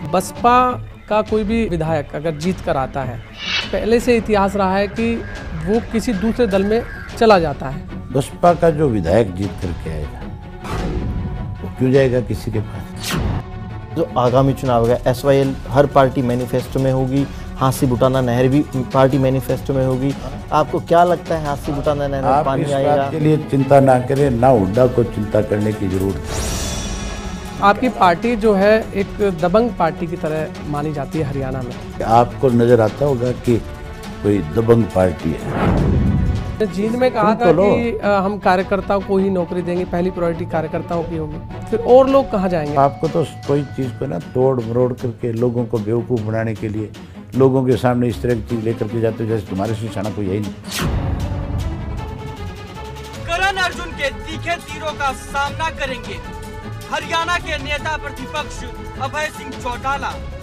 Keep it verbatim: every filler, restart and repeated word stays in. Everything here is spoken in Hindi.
बसपा का कोई भी विधायक अगर जीत कर आता है, पहले से इतिहास रहा है कि वो किसी दूसरे दल में चला जाता है। बसपा का जो विधायक जीत करके आएगा वो क्यों जाएगा किसी के पास। जो आगामी चुनाव है एस वाई एल हर पार्टी मैनिफेस्टो में होगी, हांसी बुटाना नहर भी पार्टी मैनिफेस्टो में होगी। आपको क्या लगता है हांसी बुटाना नहर में पानी आएगा? आप इस बात के लिए चिंता ना करें, ना हुड्डा को चिंता करने की जरूरत है। आपकी पार्टी जो है एक दबंग पार्टी की तरह मानी जाती है हरियाणा में। आपको नजर आता होगा कि कोई दबंग पार्टी है। जींद में कहा था कि आ, हम कार्यकर्ताओं को ही नौकरी देंगे, पहली प्रायोरिटी कार्यकर्ताओं की होगी, फिर और लोग कहाँ जाएंगे? आपको तो कोई चीज को ना तोड़ मरोड़ करके लोगों को बेवकूफ बनाने के लिए लोगों के सामने इस तरह की चीज लेकर के जाते हो जैसे तुम्हारे से शाना कोई है ही नहीं। करण अर्जुन के तीखे तीरों का सामना करेंगे हरियाणा के नेता प्रतिपक्ष अभय सिंह चौटाला।